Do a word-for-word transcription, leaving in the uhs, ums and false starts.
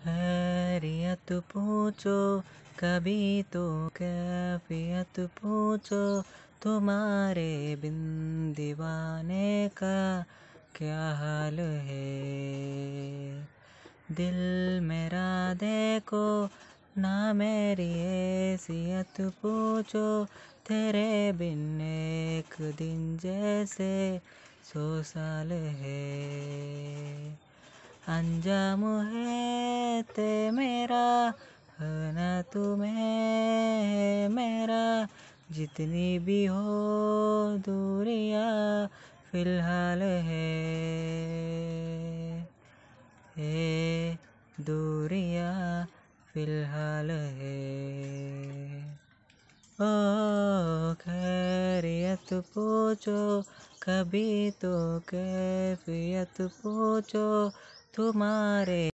खैरियत पूछो कभी तो कैफियत पूछो, तुम्हारे बिन दीवाने का क्या हाल है। दिल मेरा देखो ना मेरी हैसियत पूछो, तेरे बिन एक दिन जैसे सौ साल है। अंजाम है ते मेरा है ना तुम्हें मेरा, जितनी भी हो दूरियां फिलहाल है। ए दूरियां फिलहाल है। ओ खैरियत पूछो कभी तो कैफियत पूछो, तुम्हारे